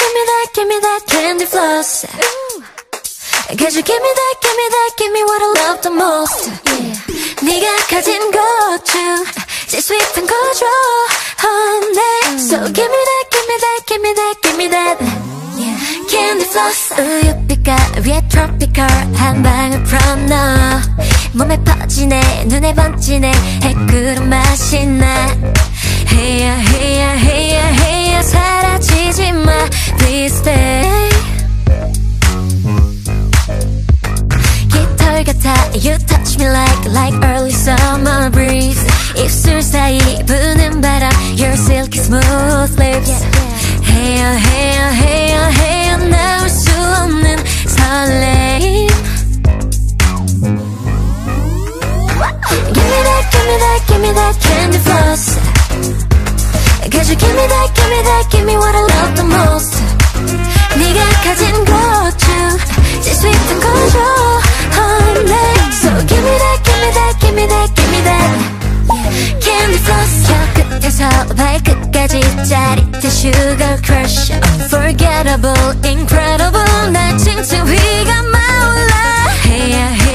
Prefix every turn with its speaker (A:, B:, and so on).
A: give me that candy floss. Cause you give me that, give me what I love the most. 네가 가진 것 중 제일 sweet한 거 줘, honey. So give me that, give me that, give me that, give me that candy floss. 우유빛깔 위에 tropical 한 방울 from 너 몸에 퍼지네 눈에 번지네 해꾸른 맛이 나. Hey hey hey hey 사라지지 마 please stay. 깃털 같아 you touch me like early summer breeze. 입술 사이 부는 바람 your silky smooth lips. Hey hey hey hey 나올 수 없는 설레임. Give me that, give me that, give me that candy floss. Cause you give me that, give me what I love the most. 네가 가진 것 중 제일 sweet한 거 줘, honey. So give me that, give me that, give me that, give me that candy floss. 혀 끝에서 발끝까지 짜릿한 sugar crush. Unforgettable, incredible 날 칭찬 위가 마올라. Hey